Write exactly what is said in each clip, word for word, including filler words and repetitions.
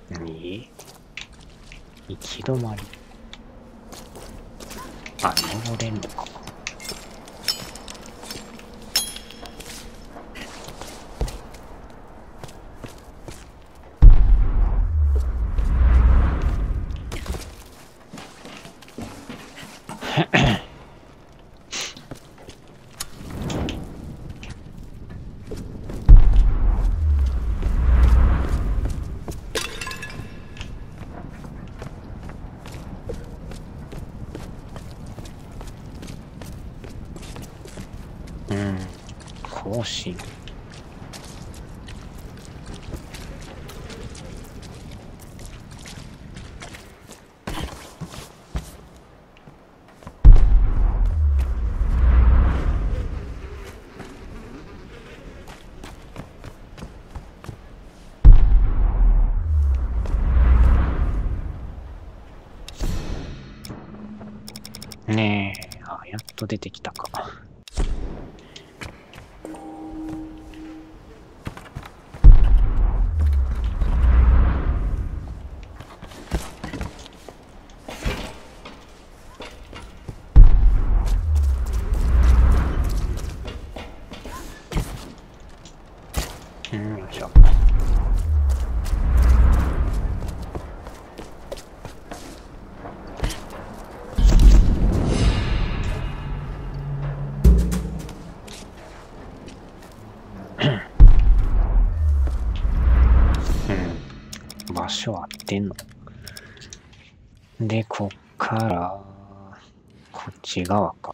に行き止まり。あ、登れんのか。うん、更新。ねえ、あ、やっと出てきたか。うん、よいしょ。うん、場所合ってんの。で、こっから、こっち側か。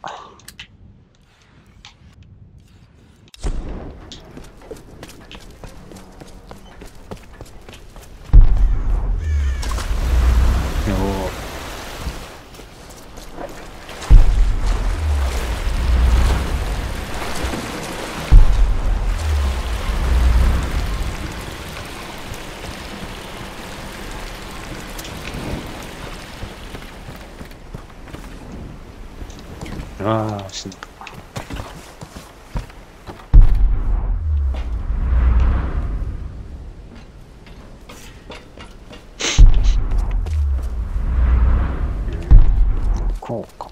ああ、死んだ。こうか。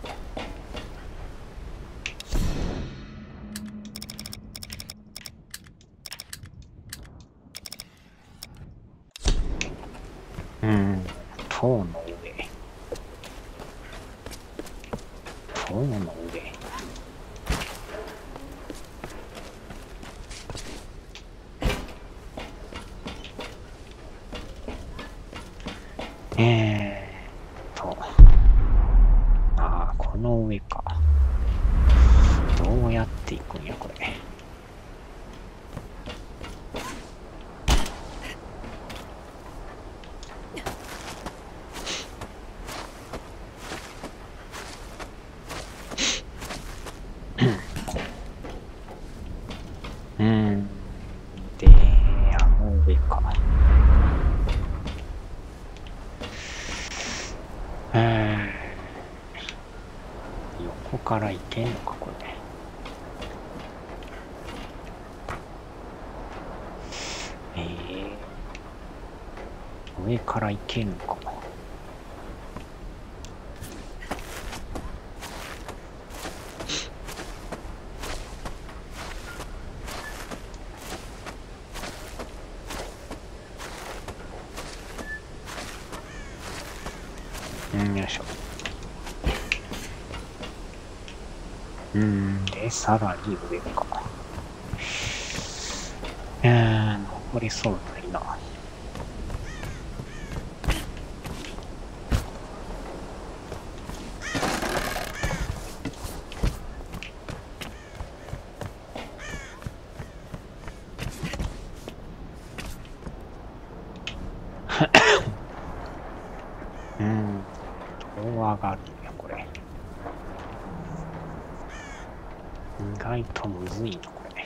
うん、塔の上。塔の上。えーと。ああ、この上か。どうやって行くんや、これ。うん。で、あの上か。えー、横から行けんのか、これ。えー、上から行けんのかな。うん、よいしょ。うん、で、さらに上か。えー、登れそうないな。うん、どう上がるんや、これ。意外とむずいな、これ。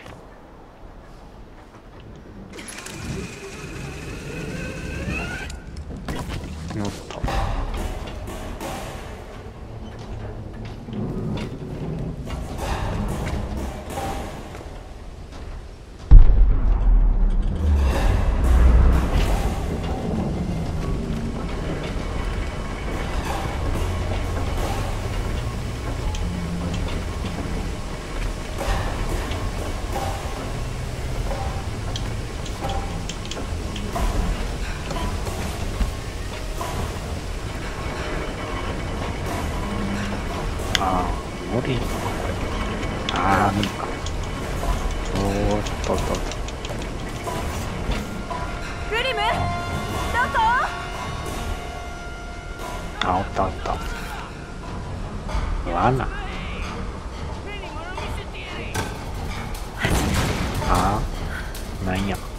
よっと。 べえ。ああ、無理か。おーっとっとっと。 グリム、どこ？ あ、おったおった。わな。ああ、なんや。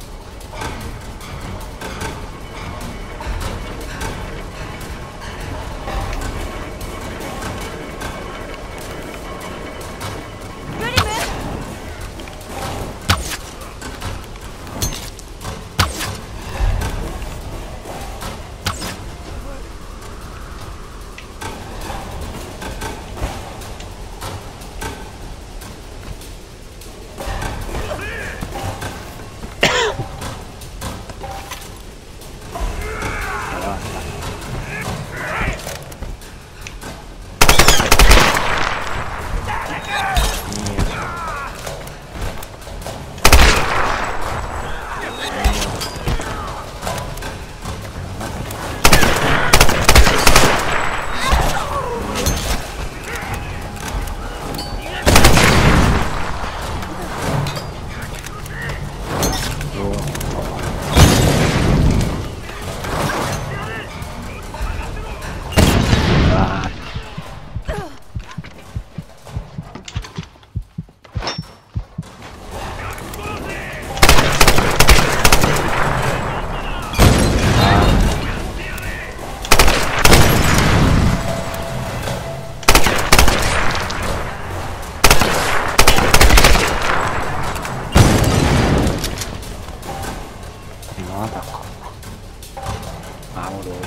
まだか。あ、おるおる。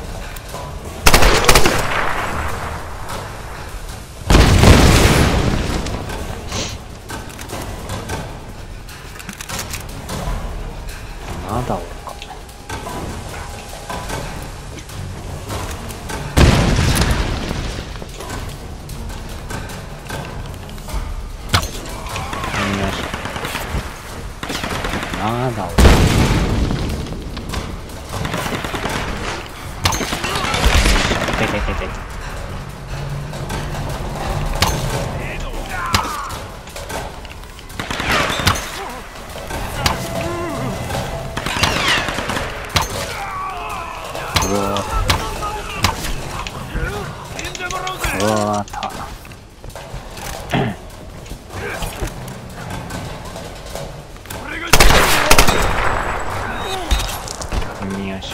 まだおるか。よいしょ。まだおる。ててててて。うわーうわーたよいしょ。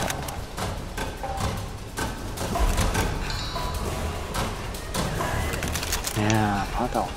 いやーまだ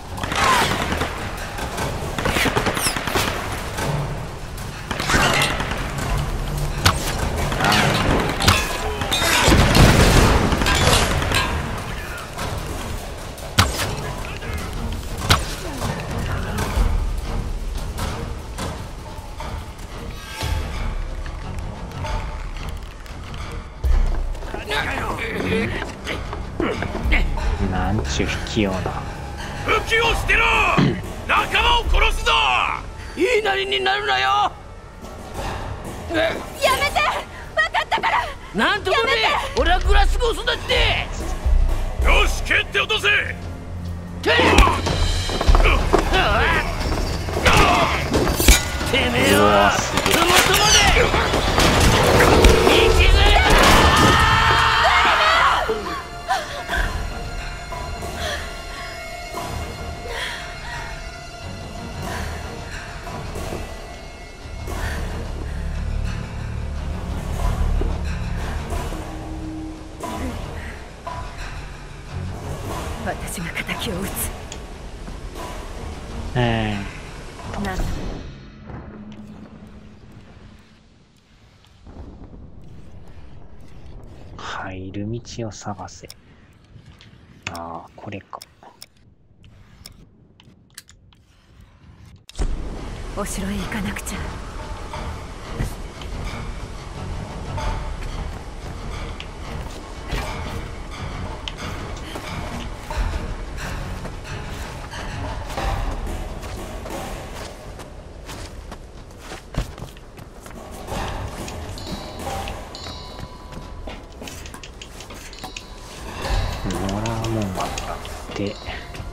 なんちゅう器用な。 武器を捨てろ仲間を殺すぞ。言いなりになるなよ。 やめて、分かったから。 なんともねえ、俺はグラスゴー育ちで。よし、蹴って落とせ。てめえはそもそもで生きずれだ。 私が敵を撃つ。 えーなんだ。 入る道を探せ。ああ、これか。 お城へ行かなくちゃ。 もらうもんがあって。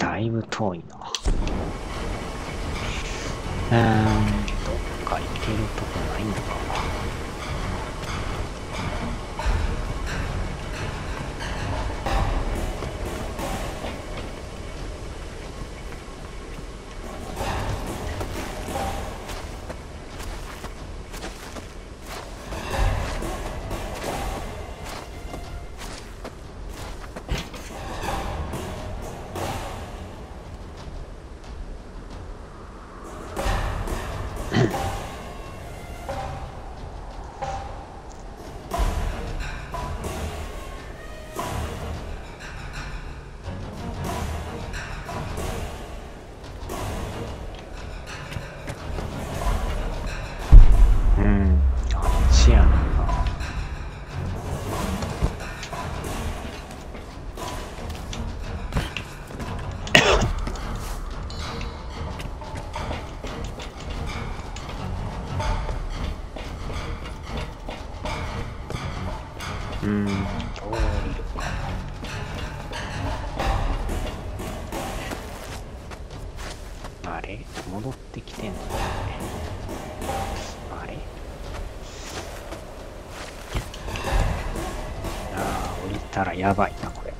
だいぶ遠いな。うーん、どっか行けるとこないのかな。うーん、どう降りるか。あれ戻ってきてんのね。あれああ、降りたらやばいな、これ。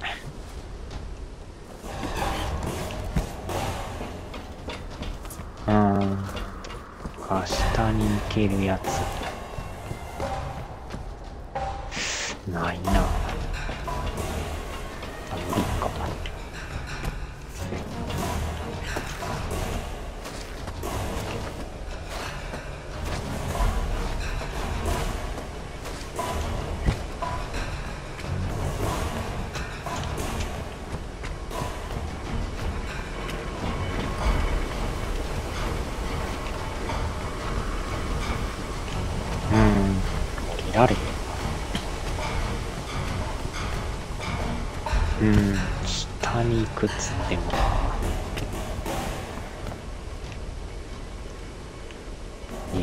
うーん。か、下に行けるやつ。ないな。あ、無理か。うん、降りられへん。うん、下に行くっつってもな。ええ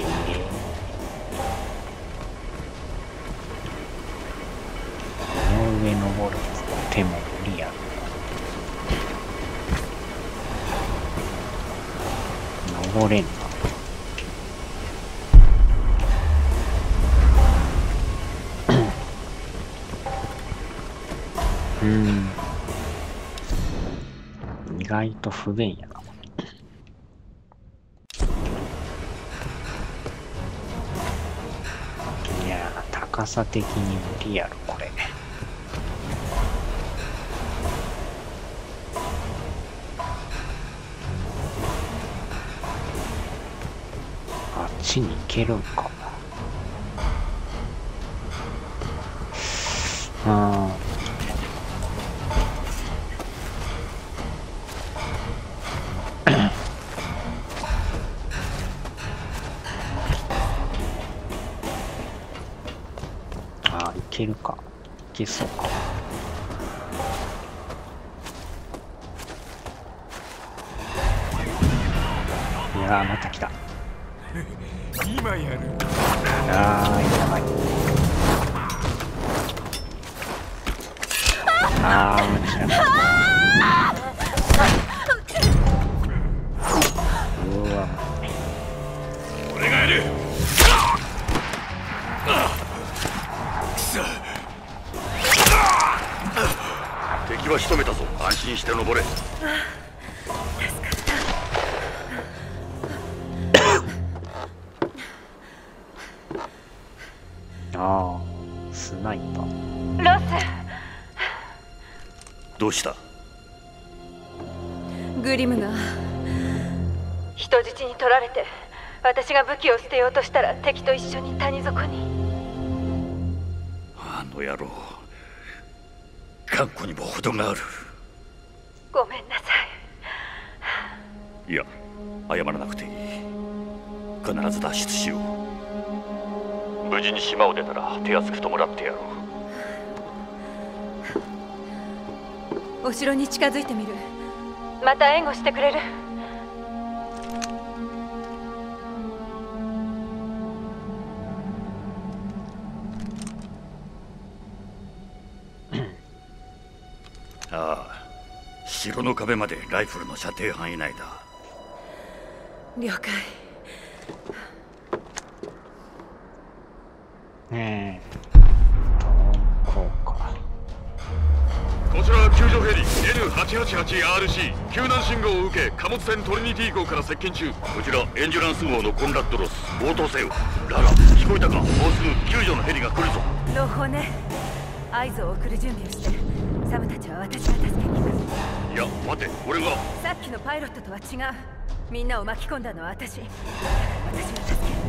この上登るっつっても無理やろ。登れんな。うん。意外と不便やな。いやー、高さ的に無理やろ、これ。あっちに行けるんか。あー。いけるか。いけそうか。いやー、また来た。 今やる。 あー、やばい。あー、無理だな。うわ。 俺がやる。敵は仕留めたぞ。安心して登れ。 ああ、スナイパー。 ロス。 どうした？ グリムが人質に取られて、私が武器を捨てようとしたら敵と一緒に谷底に。 あの野郎、頑固にも程がある。 ごめんなさい。いや、謝らなくていい。必ず脱出しよう。無事に島を出たら手厚く弔ってやろう。お城に近づいてみる。また援護してくれる？ ああ、 城の壁までライフルの射程範囲内だ。 了解。 ねえ、どこか。 こちら救助ヘリ エヌはちはちはちアールシー 救難信号を受け貨物船トリニティ号から接近中。 こちらエンジュランス号のコンラッドロス、応答せよ。ララ、聞こえたか？もうすぐ救助のヘリが来るぞ。 朗報ね。合図を送る準備をして、サムたちは私が助けに行く。 いや待て、俺が。 さっきのパイロットとは違う。みんなを巻き込んだのは私。だから私が助ける。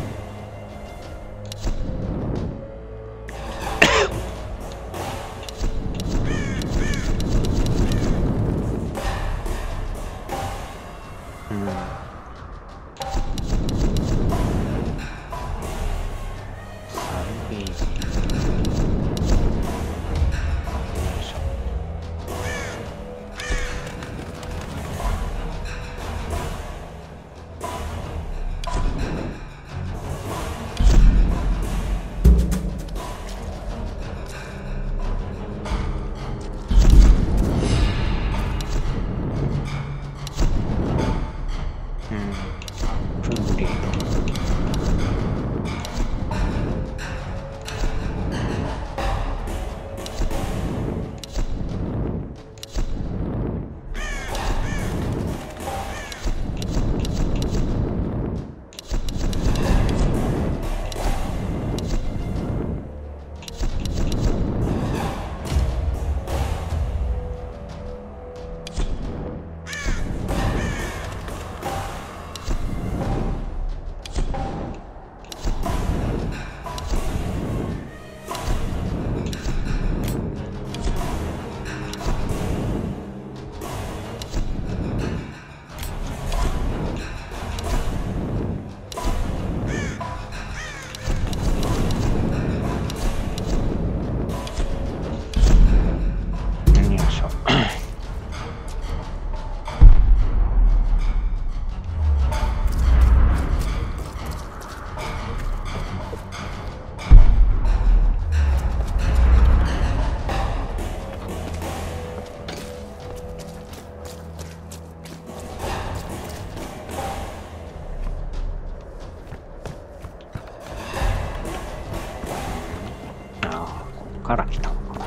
から来たのかな。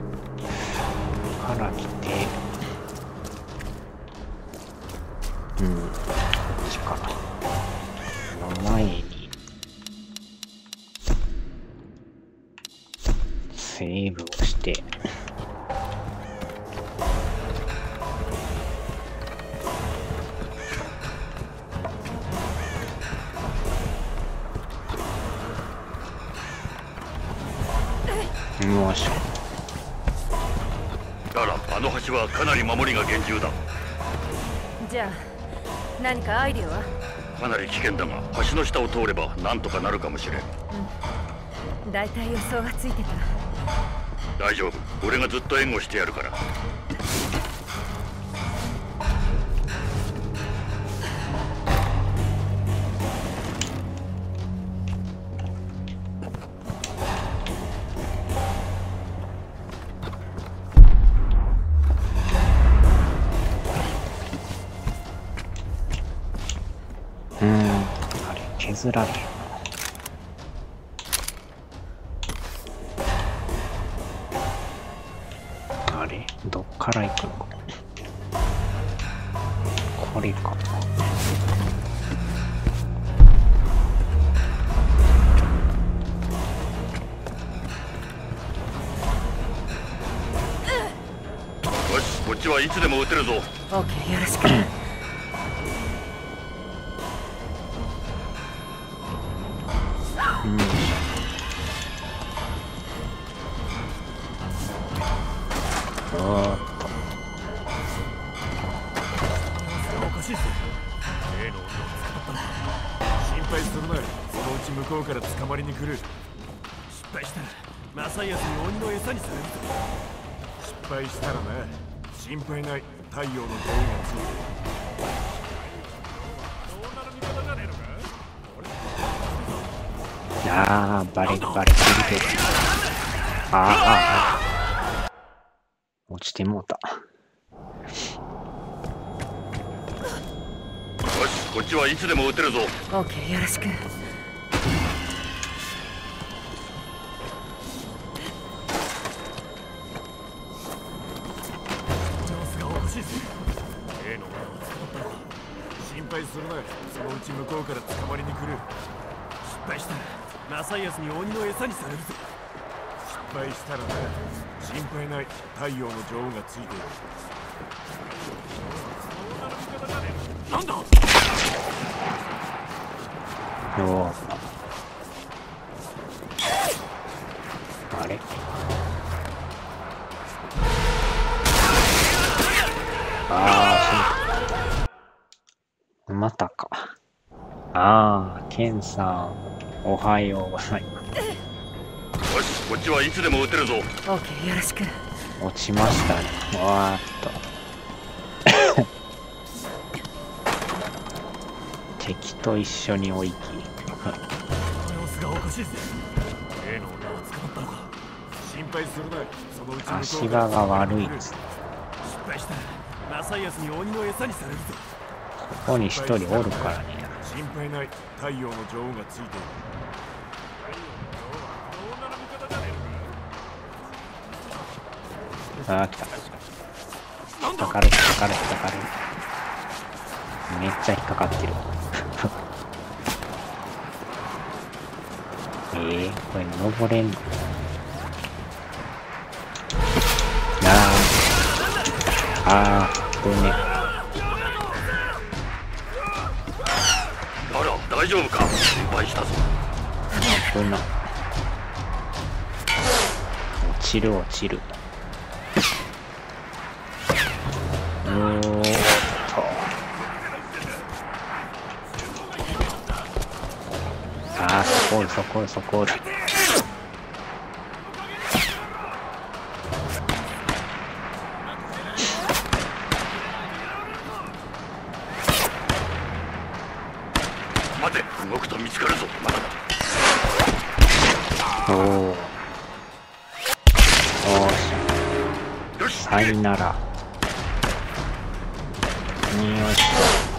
から来て、うん、こっちかな。この前にセーブをして、よいしょ。 だら、あの橋はかなり守りが厳重だ。 じゃあ何かアイデアは？ かなり危険だが、橋の下を通ればなんとかなるかもしれん。 うん、だいたい予想がついてた。 大丈夫、俺がずっと援護してやるから。 削られる。あれどっから行くのか。これか。 よし、こっちはいつでも撃てるぞ。 オッケー、よろしく。 向こうから捕まりに来る。失敗したらマサイアスに鬼の餌にされるぞ。失敗したらな、心配ない。太陽の塔がついてる。そんなの味方じゃねえのか。 ああ、バレバレてるけど。ああ、ああ、落ちてもうた。 し、こっちはいつでも撃てるぞ。 オーケー、よろしく。 心配するな。そのうち向こうから捕まりに来る。失敗したらマサイアスに鬼の餌にされるぞ。失敗したらね、心配ない。太陽の女王がついている。なんだ。 おお。あれ。ああ、またか。ああ、ケンさん、おはようございます。 よし、こっちはいつでも撃てるぞ。 オーケー、よろしく。 落ちましたね。わーっと。敵と一緒に追いき。 様子がおかしいぜ。例の女は捕まったのか。心配するな。そのうち向こうから足場が悪いです。 失敗したらマサイアスに鬼の餌にされるぞ。 ここに一人おるからね。 心配ない。太陽の女王がついている。 ああ、来た。引っかかる、引っかかる、引っかかる。めっちゃ引っかかってる。えー、これ登れんの？ああ、ああ、これね。 あら、大丈夫か。心配したぞ。 こんな。落ちる、落ちる。おーっと。ああ、そこおる、そこおる、そこおる。 待て、動くと見つかるぞ。まだおお。おーし。 よし、 さいなら。よいし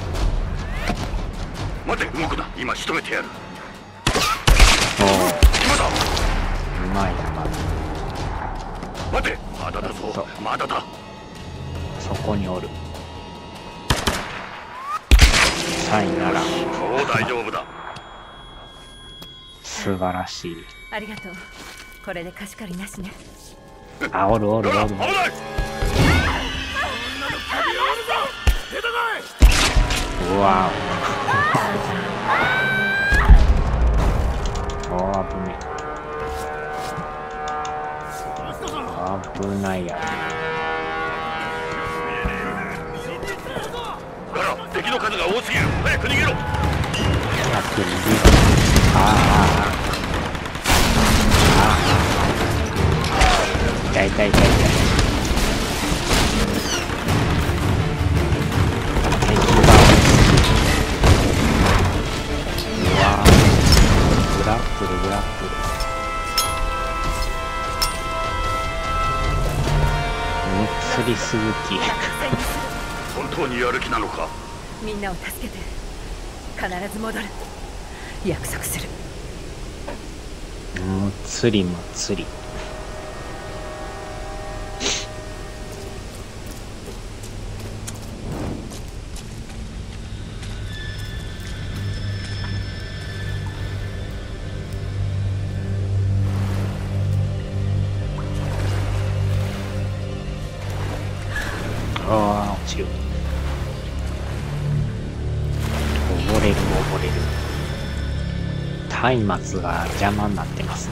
待て、動くな。今仕留めてやる。 ょ。おお。 今だ。 うまいな、まだ。 待て、まだだぞ。まだだ。 そこにおる。さいなら。 もう大丈夫だ。 素晴らしい。 ありがとう。これで貸し借りなしね。 あ、おるおるおる。 危ない。 うわお。おー、危ねえ。危ないや。 ガラ、敵の数が多すぎる。早く逃げろ。 早く逃げろ。ああああ。痛い痛い痛い痛い。敵がうわー、グラップルグラップル。むっつりすぐき。 本当にやる気なのか。 みんなを助けて必ず戻る。約束する。 むっつりむっつり。ああ、落ちる。溺れる溺れる。松明が邪魔になってます。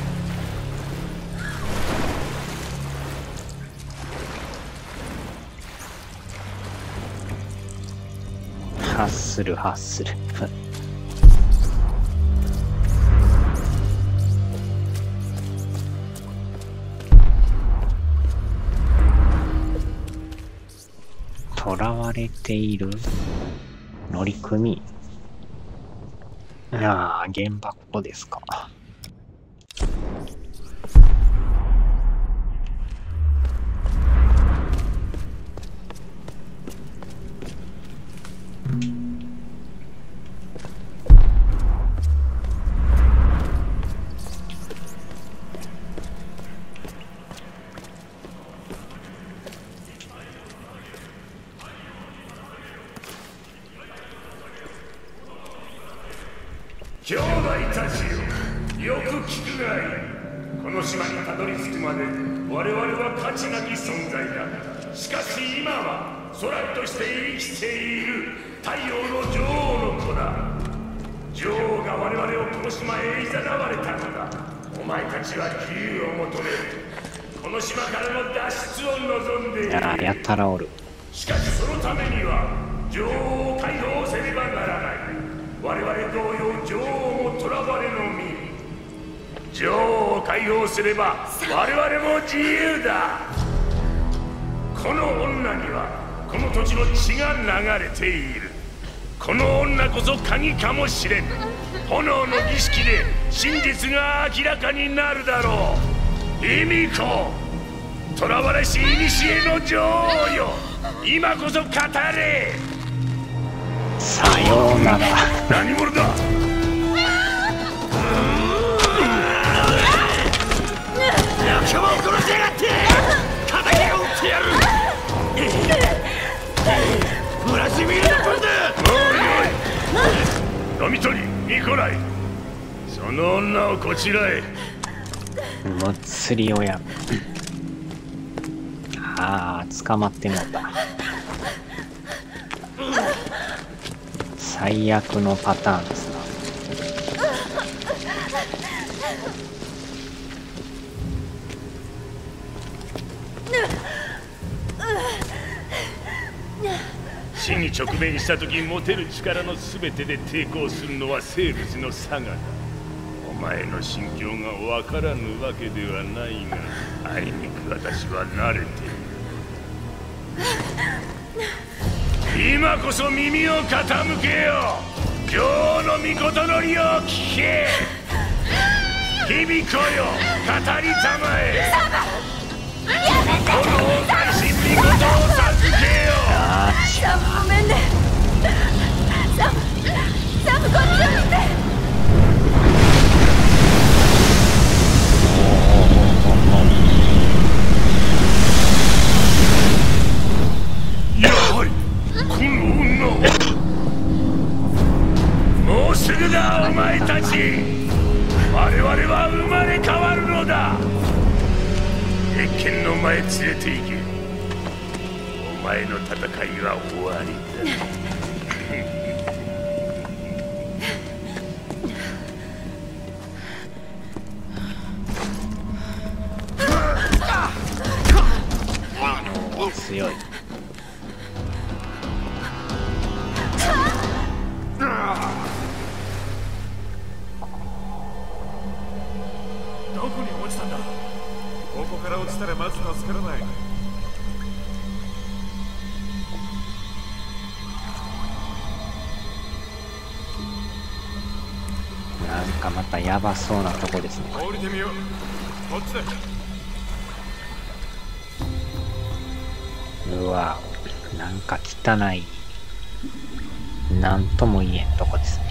発する発する。囚われている乗組。いやー、現場ここですか。 兄弟たちよ、よく聞くがいい。この島にたどり着くまで我々は価値なき存在だ。しかし今は空として生きている太陽の女王の子だ。女王が我々をこの島へ誘われたのだ。お前たちは自由を求める。この島からの脱出を望んでいる。 ああ、やったらおる。 しかしそのためには女王を解放せねばならない。我々同様女王も囚われの身。女王を解放すれば我々も自由だ。この女にはこの土地の血が流れている。この女こそ鍵かもしれん。炎の儀式で真実が明らかになるだろう。卑弥呼、囚われし古の女王よ、今こそ語れ。 さようなら。 何者だ。仲間を殺しやがって。敵を撃ってやる。ブラジミールの分だ。おいおい、ドミトリ、ニコライ、その女をこちらへ。 むっつり親。ああ、捕まってもうた。最悪のパターンですな。 死に直面した時持てる力の全てで抵抗するのは生物の差がだ。お前の心境がわからぬわけではないが、あいにく私は慣れている。今こそ耳を傾けよ。今日の御事のりを聞け。卑弥呼よ、語りたまえ。この大神御事を授けよ。 サム、ごめんね。サム、サム、こっちを見て。 やはりこの女を。もうすぐだ、お前たち。我々は生まれ変わるのだ。鉄拳の前連れて行け。お前の戦いは終わりだ。 強い。 どこに落ちたんだ。ここから落ちたらまず助からない。 なんかまたヤバそうなとこですね。 降りてみよう。こっちだ。 うわ、なんか汚い、なんとも言えんとこですね。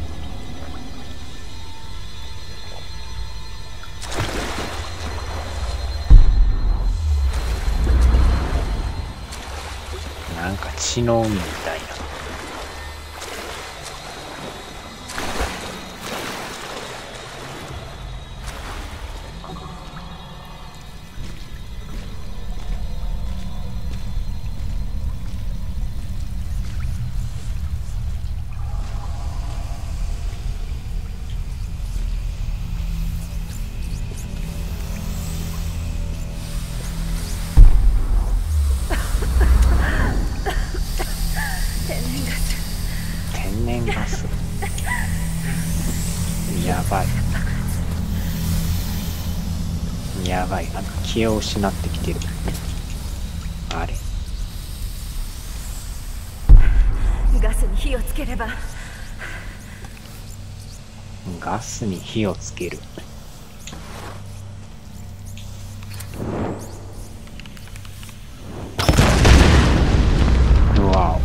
なんか血の海みたいな。天然ガス。やばい。やばい。なんか気を失ってきてる。あれ。 ガスに火をつければ。 ガスに火をつける。うわ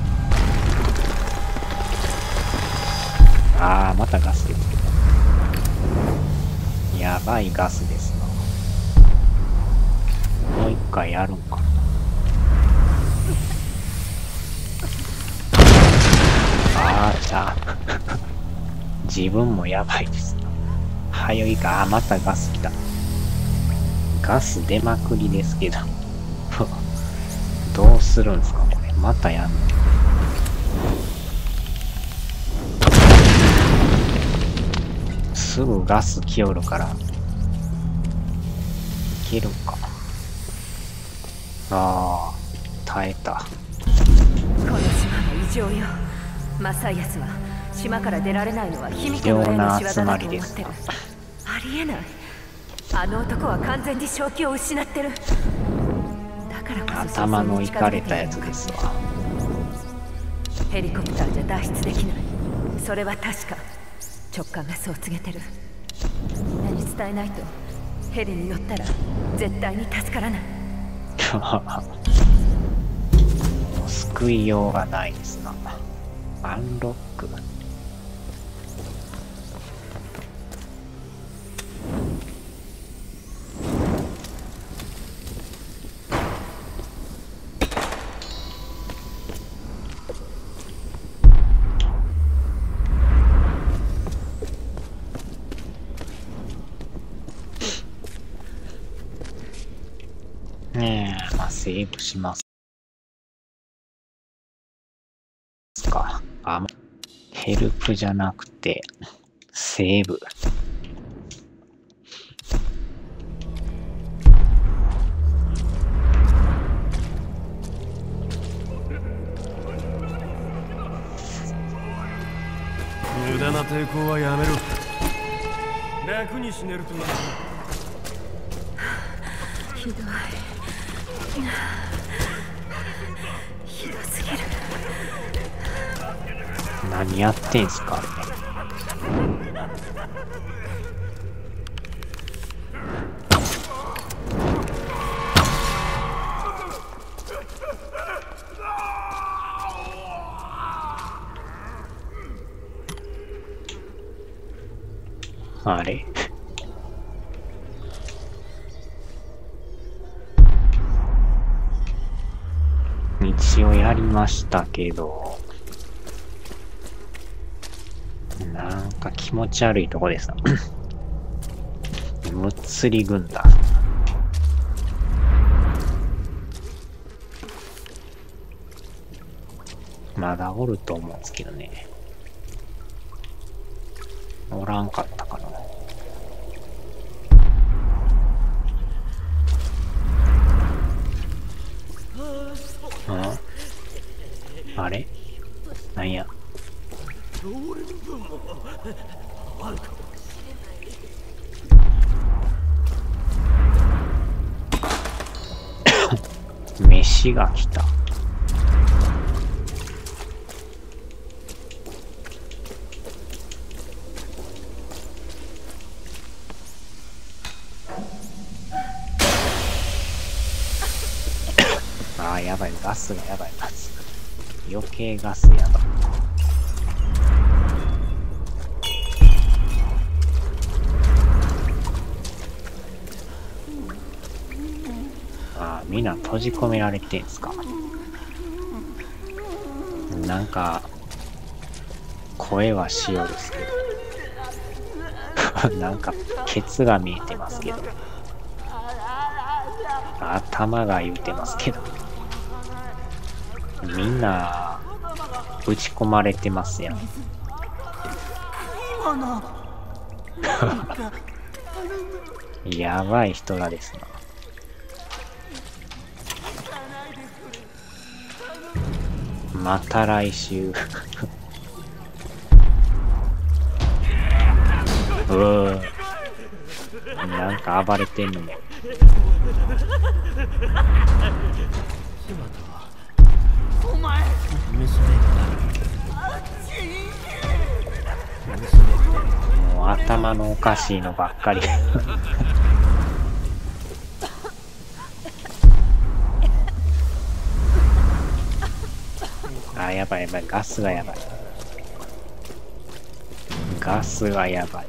お。ああ、またガスでつけた。やばいガスですな。もう一回やるんか。ああ、来た。 自分もやばいですな。早いか。あ、またガス来た。ガス出まくりですけど。どうするんですかこれ。またやんの。すぐガス来よるから。いけるか。ああ、耐えた。 この島の異常よ。マサイアスは島から出られないのは卑弥呼の霊の仕業だと思ってる。ありえない。あの男は完全に正気を失ってる。だからこそ頭のいかれたやつですわ。 ヘリコプターじゃ脱出できない。それは確か。直感がそう告げてる。みんなに伝えないと。ヘリに乗ったら絶対に助からない。 もう救いようがないですな。アンロック。ねえ、まあセーブしますか。あ、ヘルプじゃなくてセーブ。 無駄な抵抗はやめろ。楽に死ねるとな。 ひどい。ひどすぎる。 何やってんすかあれ。あれ一応やりましたけど、なんか気持ち悪いとこですな。むっつり軍団。まだおると思うんですけどね。おらんかったかな。うん？あれ？なんや。飯が来た。ああ、やばい、ガスがやばい、ガス。余計ガスやばい。ああ、みんな閉じ込められてんすか。なんか、声はしようですけど。なんか、ケツが見えてますけど。頭が言うてますけど。みんな、打ち込まれてますやん。やばい人らですな。また来週。うーん。なんか暴れてんのも。 お前もう頭のおかしいのばっかり。あ、やばいやばい、ガスがやばい。ガスがやばい。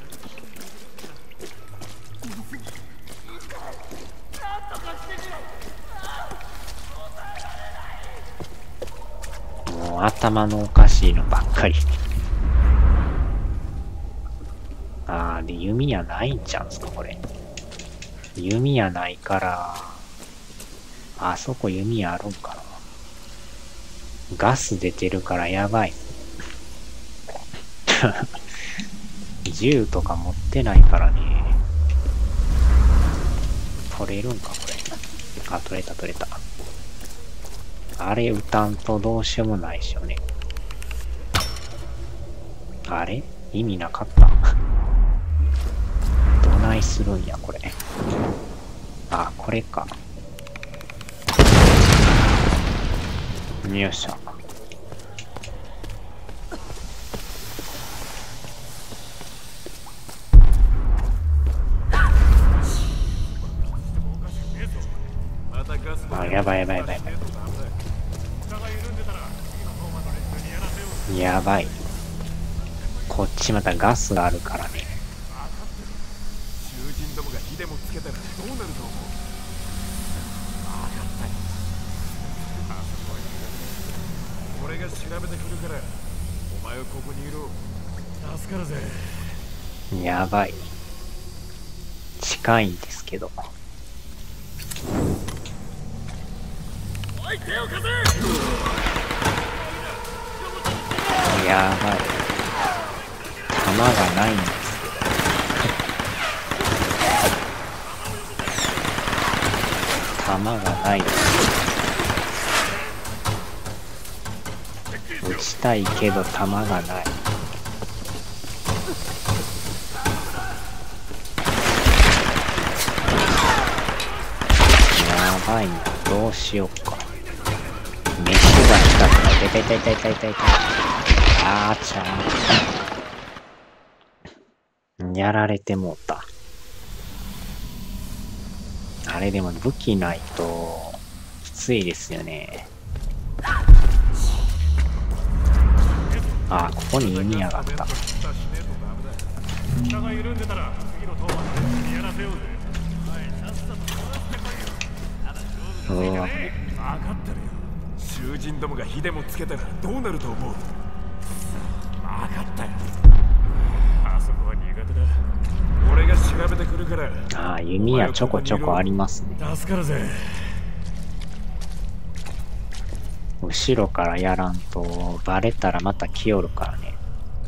もう頭のおかしいのばっかり。 あ、で、弓矢ないんちゃうんすか、これ。弓矢ないから、あそこ弓矢あるんかな。ガス出てるからやばい。銃とか持ってないからね。取れるんか、これ。あ、取れた取れた。あれ撃たんとどうしようもないっしょね。あれ意味なかった。どないするんや、これ。あ、これか。よっしゃ。あ、やばいやばいやばい。やばい。こっちまたガスがあるからね。 囚人どもが火でもつけたらどうなると思う？分かったよ。あそこは俺が調べてくるからお前はここにいろ。助かるぜ。 やばい。近いんですけど。 おい、手を貸せ。 やばい。弾がないんですけど。弾がない。撃ちたいけど弾がない。やばいな。どうしようか。飯が来たから。痛い痛い痛い痛い痛い痛い。あーちゃー。やられてもうた。あれでも武器ないときついですよね。あ、ここに弓矢があった。 下が緩んでたら次の当番でやらせようぜ。 うわ、 分かってるよ。囚人どもが火でもつけたらどうなると思う？分かったよ。あそこは苦手だ。俺が調べてくるから。 ああ、弓矢ちょこちょこありますね。 助かるぜ。 後ろからやらんとバレたらまた来よるからね。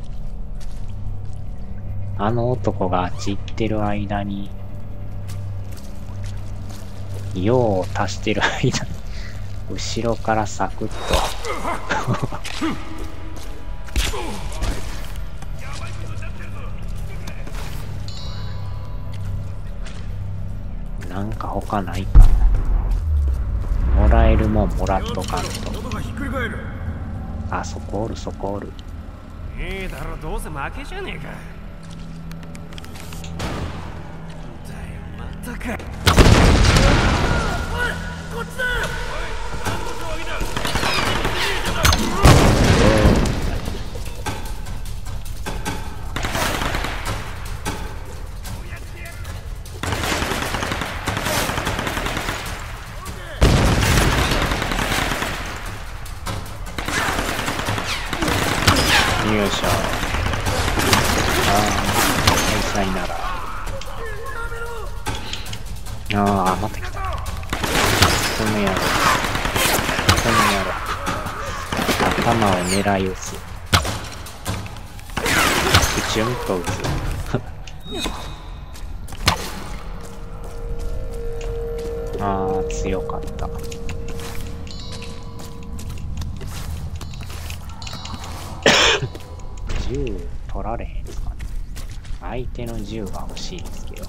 あの男があっち行ってる間に用を足してる間に後ろからサクッとなんか他ないかな。もらえるもんもらっとかんと。あ、そこおるそこおる。 いいだろ、どうせ負けじゃねえか。だよ、またか。おい、こっちだ。 よいしょ。ああ、さいなら。ああ、また来た。この野郎。この野郎。頭を狙い撃つ。プチュンと撃つ。ああ、強かった。銃取られへんすかね。相手の銃が欲しいですけど。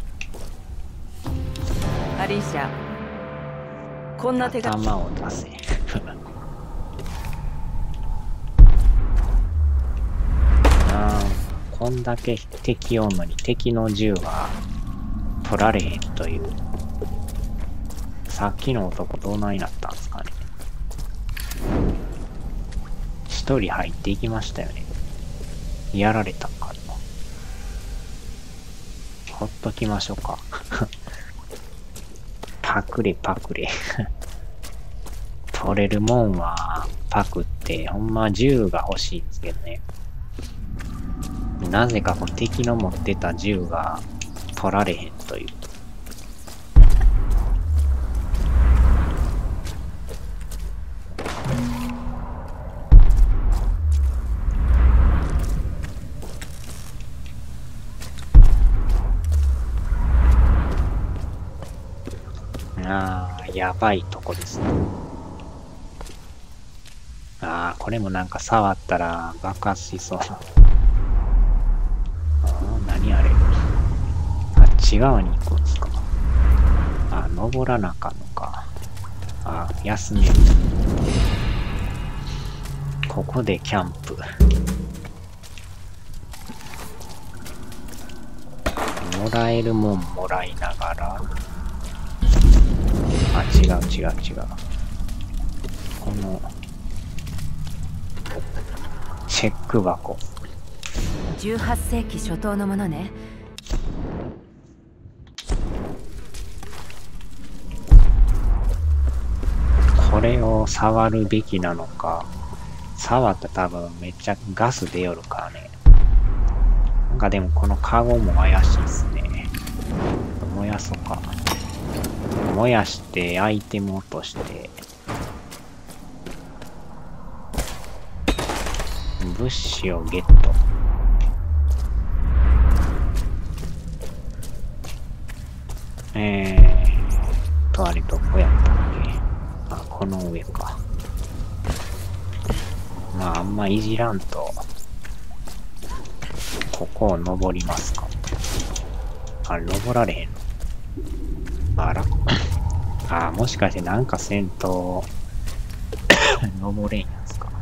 アリーシャ、こんな手が頭を出せ。あー、こんだけ敵おんのに敵の銃は取られへんという。さっきの男どうないなったんすかね。一人入っていきましたよね。やられたんかな。ほっときましょうか。パクレパクレ。取れるもんはパクって、ほんま銃が欲しいんですけどね。 なぜかこの敵の持ってた銃が取られへんという。ああ、やばいとこですね。ああ、これもなんか触ったら爆発しそう。ああ、何あれ。あっち側に行くんですか。あ、登らなあかんのか。あ、休める。ここでキャンプ。もらえるもんもらいながら。あ、違う違う違う。この、チェック箱。 じゅうはっせいき初頭のものね。 これを触るべきなのか。触ったら多分めっちゃガス出よるからね。なんかでもこのカゴも怪しいっすね。燃やそうか。燃やしてアイテム落として物資をゲット。えーとあれどこやったっけ。あ、この上か。まああんまいじらんとここを登りますか。あれ登られへんの。あら。ああ、もしかしてなんかせんと登れんやつか。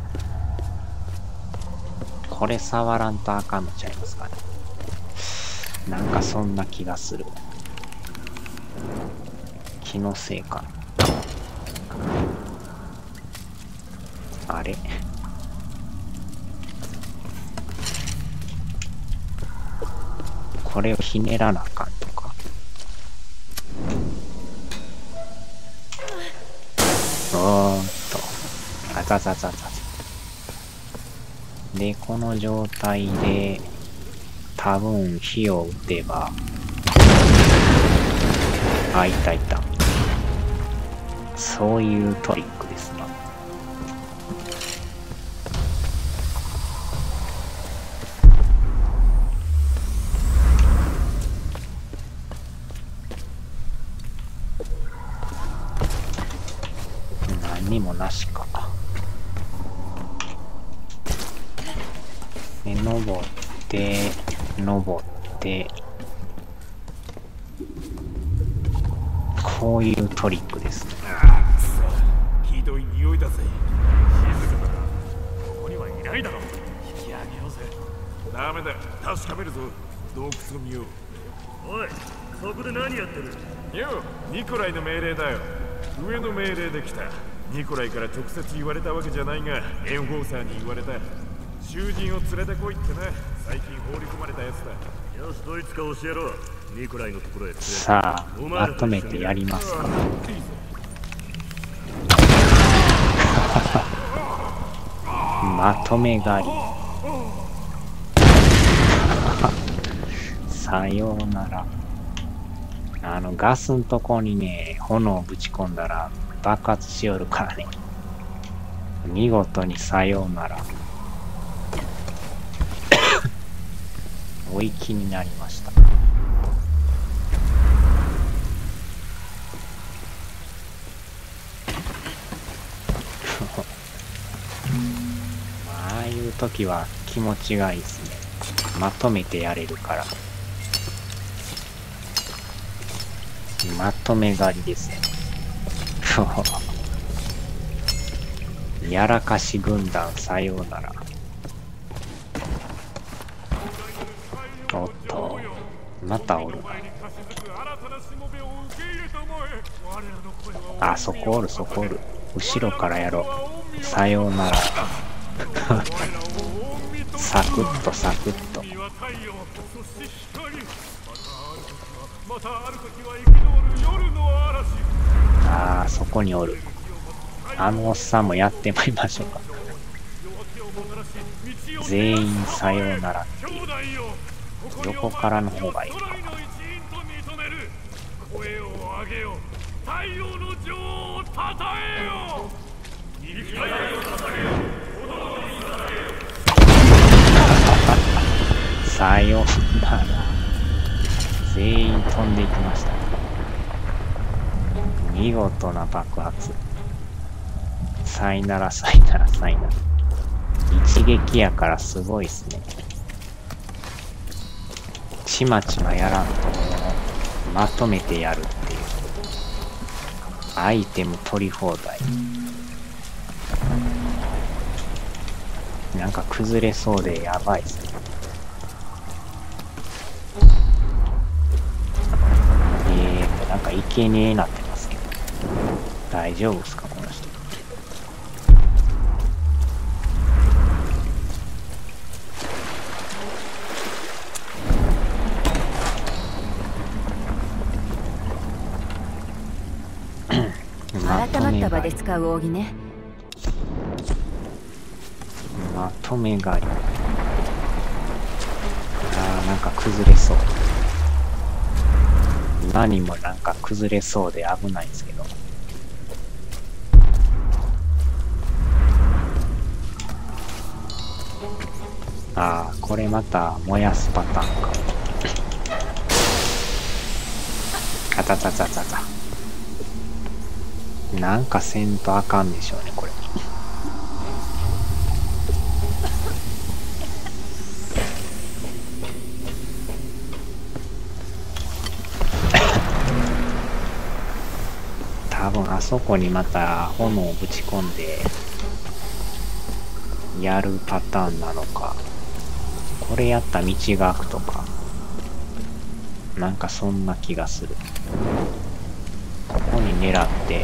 これ触らんとあかんのちゃいますかね。なんかそんな気がする。気のせいかな。あれ。これをひねらなあかんとか。おーっと。あざざざざざ。で、この状態で、多分火を打てば、あ、いたいた。そういうトリックですな。何にもなしか。で、登って、登って、こういうトリックですね。 ひどい匂いだぜ。 静かだな。ここにはいないだろう。引き上げようぜ。 ダメだ、確かめるぞ。洞窟を見よう。 おい、そこで何やってる。 よう、ニコライの命令だよ。上の命令で来た。ニコライから直接言われたわけじゃないが、エンフォーサーに言われた。囚人を連れてこいってな。最近放り込まれたやつだ。 よし、どいつか教えろ。ニコライのところへ。 さあ、まとめてやりますか。まとめ狩り。さようなら。あのガスんとこにね、炎をぶち込んだら爆発しよるからね。見事にさようなら。お行きになりました。ああいう時は気持ちがいいですね。まとめてやれるから。まとめ狩りですね。やらかし軍団さようなら。おっと、またおる。あ、そこおる、そこおる。後ろからやろう。さようなら。サクッとサクッと。ああ、そこにおる。あのおっさんもやってまいりましょうか。 全員さようならっていう横からの方がいいかな。 声を上げよ、太陽の女王をたたえよ。肉体を捧げよ、炎に捧げよ。 さようなら。全員飛んでいきました。見事な爆発。さいならさいならさいなら。一撃やからすごいっすね。ちまちまやらんとまとめてやるっていう。アイテム取り放題。なんか崩れそうでやばいっすね。えー、なんかいけねえなってますけど。大丈夫っすかこの人。 改まった場で使う扇ね。 まとめ狩り。あーなんか崩れそう。今にもなんか崩れそうで危ないんですけど。ああこれまた燃やすパターンか。あたたたたた。なんかせんとあかんでしょうねこれ。多分あそこにまた炎をぶち込んでやるパターンなのか、これやったら道が開くとか、なんかそんな気がする。ここに狙って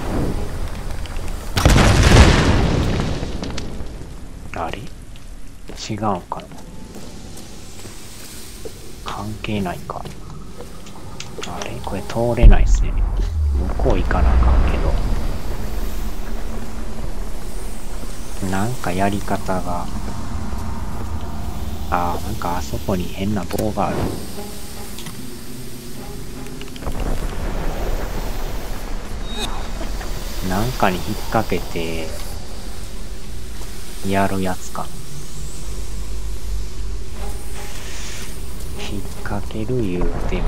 あれ違うんかな、関係ないか。あれこれ通れないっすね。向こう行かなあかんけど、なんかやり方が、あーなんかあそこに変な棒がある。なんかに引っ掛けてやるやつか。引っ掛ける言うても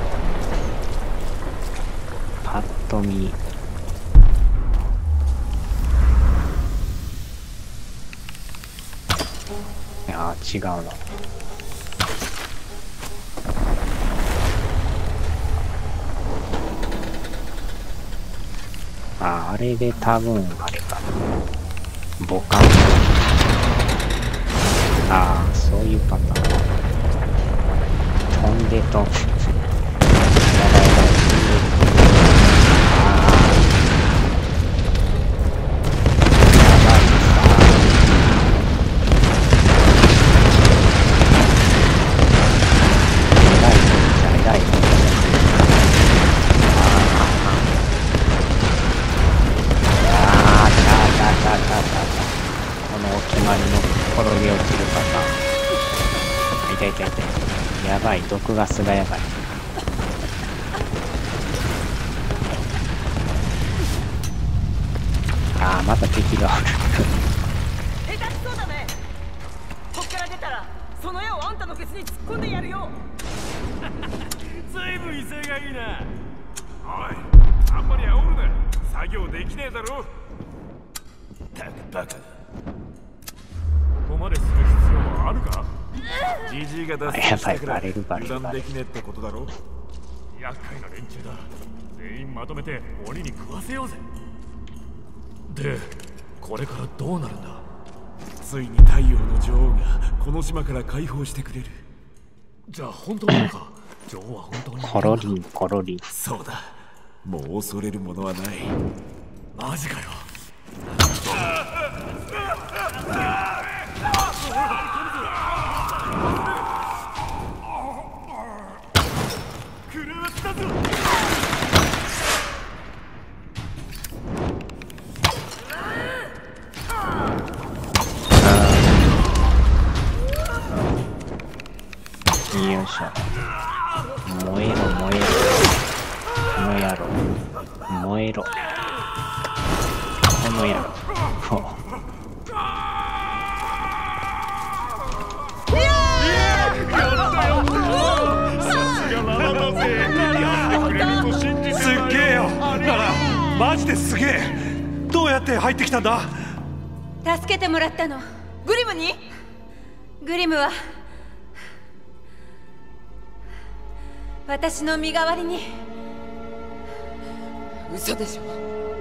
パッと見あー違うな。あ、あれで多分あれかな。ボカン。ああ、そういうパターン。飛んでと。やばいやばい。ああ。やばいさ。偉いぞ、偉いぞ。このお決まりの転げ落ちるパターン。痛い痛い痛い。やばい、毒ガスがやばい。ああ、また敵がおる。 下手くそだね。こっから出たらその矢をあんたのケツに突っ込んでやるよ。 ずいぶん威勢がいいな。おい、あんまり煽るな。作業できねえだろ。たくバカだ。ここまでする必要はあるか。ジジイが脱線したから油断できねえってことだろ。厄介な連中だ。全員まとめて鬼に食わせようぜ。で、これからどうなるんだ。ついに太陽の女王がこの島から解放してくれる。じゃあ本当なのか。女王は本当にコロリンコロリン。 そうだ、もう恐れるものはない。マジかよ。狂ったぞ。 しょ。燃えろ燃えろ。この野郎。燃えろ。この野郎。 すっげえよ。ならマジですげえ。どうやって入ってきたんだ？ 助けてもらったの。 グリムに？ グリムは私の身代わりに。 嘘でしょ。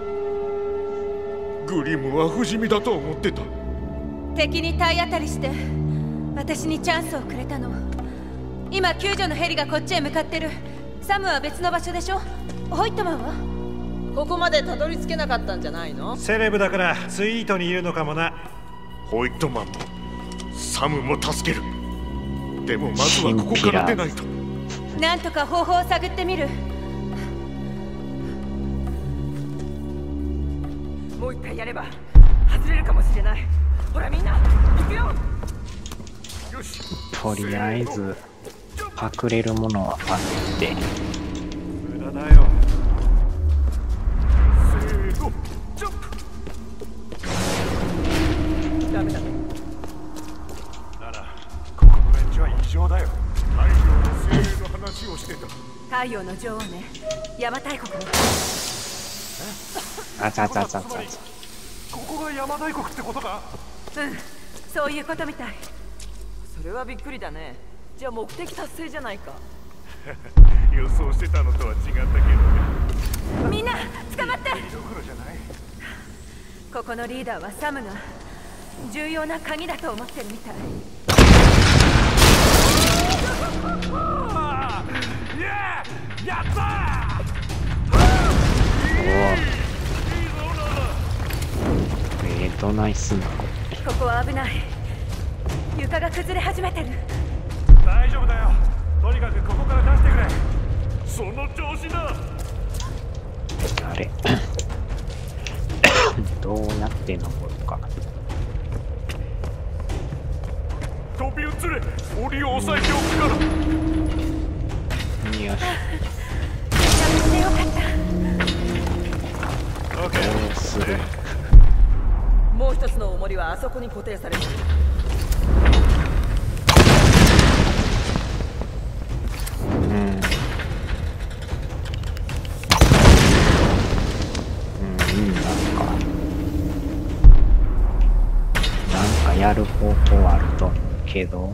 グリムは不死身だと思ってた。 敵に体当たりして私にチャンスをくれたの。今救助のヘリがこっちへ向かってる。サムは別の場所でしょ。ホイットマンはここまでたどり着けなかったんじゃないの？ セレブだからスイートにいるのかもな。ホイットマンもサムも助ける。でもまずはここから出ないと。 なんとか方法を探ってみる。 もう一回やれば外れるかもしれない。ほらみんな行くよ。 よし。 とりあえず隠れるものはあって。 無駄だよ。せーの、ジャンプ。 ダメだ。 ならここの連中は異常だよ。太陽の精霊の話をしてた。 太陽の女王ね。邪馬台国の。 あちゃちゃちゃちゃ。 ここが邪馬台国ってことか？ うん、そういうことみたい。 それはびっくりだね。じゃあ目的達成じゃないか。 予想してたのとは違ったけどね。 みんな捕まって。 どころじゃない。 ここのリーダーはサムが重要な鍵だと思ってるみたい。 やったー。 えー、どないすんの？ ここは危ない。床が崩れ始めてる。 大丈夫だよ。とにかくここから出してくれ。 その調子だ。 あれどうやって登るか。 飛び移れ。檻を押さえておくから。 よし。 やってよかった。 オッケどうする？ もう一つの重りはあそこに固定されている。 うん。うん、なんか。なんかやる方法あると思うけど。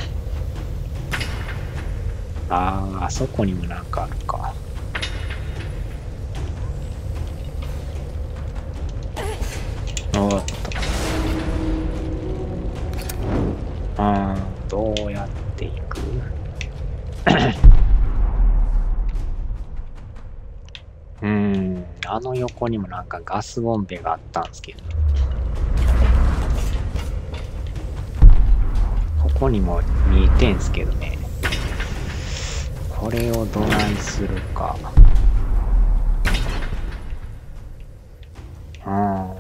ああ、あそこにもなんかあるか。おっと。ああ、どうやっていく？うーん、あの横にもなんかガスボンベがあったんですけど。ここにも見えてんすけどね。これをどないするか。うん。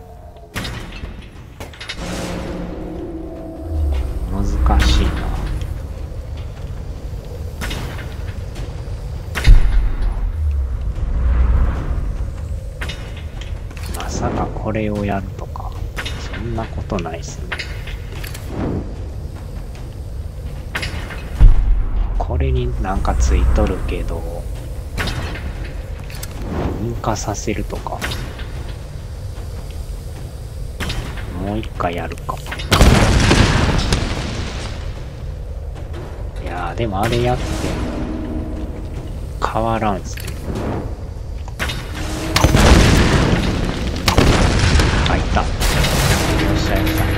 難しいな。まさかこれをやるとか、そんなことないっすね。これになんかついとるけど、引火させるとか。もう一回やるか。いやーでもあれやって変わらんすね。あ、いた。よっしゃよっしゃ。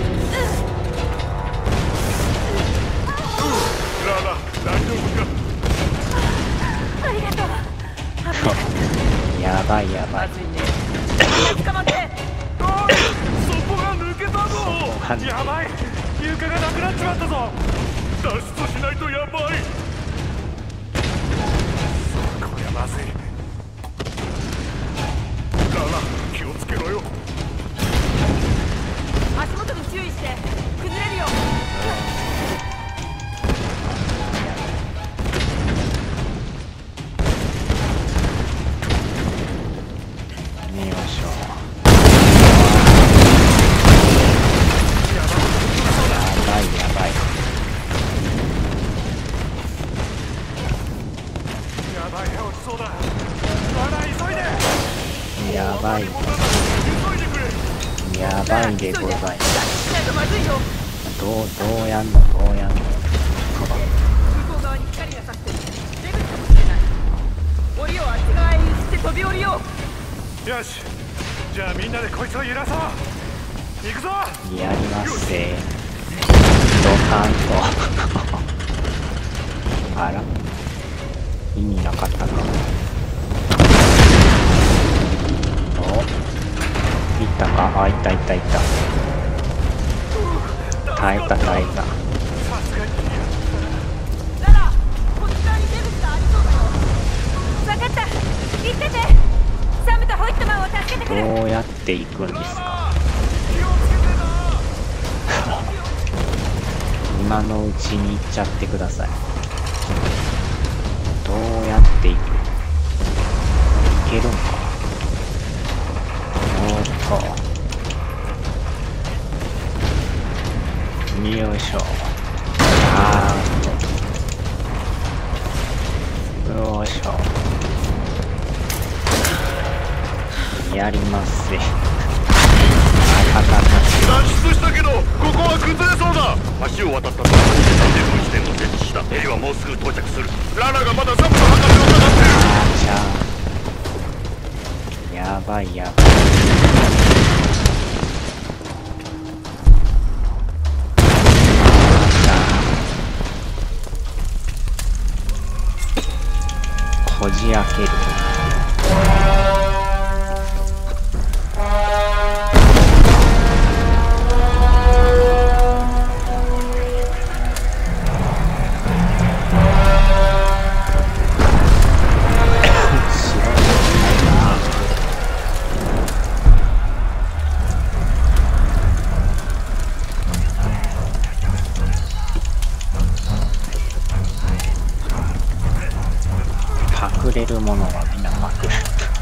ララ、大丈夫か？ ありがとう。 やばいやばい。 まずいね。捕まって。 そこが抜けたぞ。やばい。床がなくなっちまったぞ。 脱出しないとやばい。 こりゃまずい。 ララ、気をつけろよ。 足元に注意して。崩れるよ。 いでございます。どう、どうやんの、どうやんの。 向こう側に光が差して出口かもしれない。檻をあっち側へ譲って飛び降りよう。 よし、じゃあみんなでこいつを揺らそう。行くぞ。 やりますぜ。ドカンとあら、意味なかったな。お、いったか。あ、いたいたいた。耐えた耐えた。 ララ、こっち側に出口がありそうだよ。分かった、行ってて。サムとホイットマンを助けてくれ。 どうやって行くんですか。今のうちに行っちゃってください。どうやって行く。行けるんか。おーっと。よいしょ。あーっと。よいしょ。やりますぜ。 脱出したけどここは崩れそうだ。橋を渡ったと安全分地点を設置した。ヘリはもうすぐ到着する。ラナがまだサムの墓に伺ってる。 あーちゃー。やばいやばい。こじ開ける。隠れるものはみんなまくる。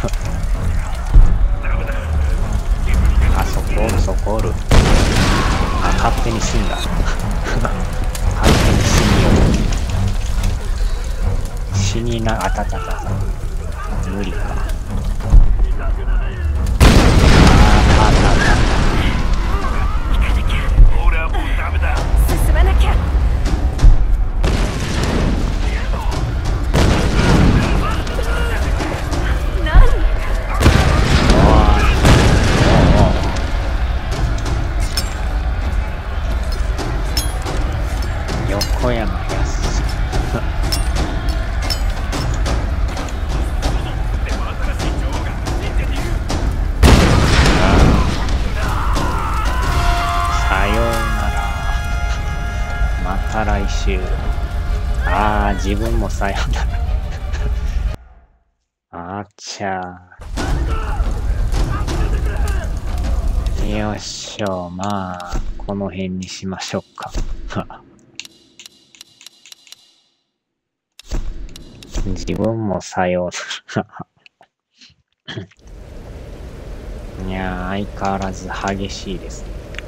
あそこおるそこおる。あ、勝手に死んだ。勝手に死による。死にな、あたたたた。無理か。ああたたた。 俺はもうダメだ。 進まなきゃ。 横山やすしさようなら。また来週。ああ、自分もさようなら。あっちゃー。よっしょ、まあこの辺にしましょうか。自分もさようなら。いやー、相変わらず激しいですね。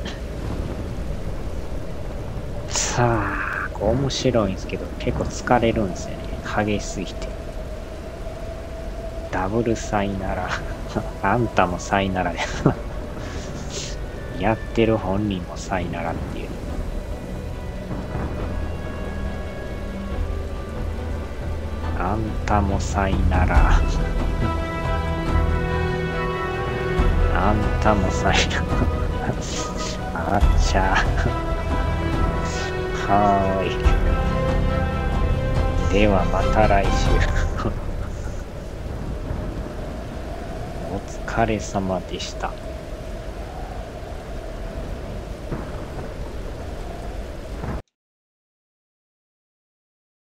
さあ、面白いんですけど結構疲れるんですよね、激しすぎて。ダブルさいならあんたもさいならでやってる本人もさいならっていう。あんたもさいならあんたもさいならあっちゃはーい。ではまた来週お疲れ様でした。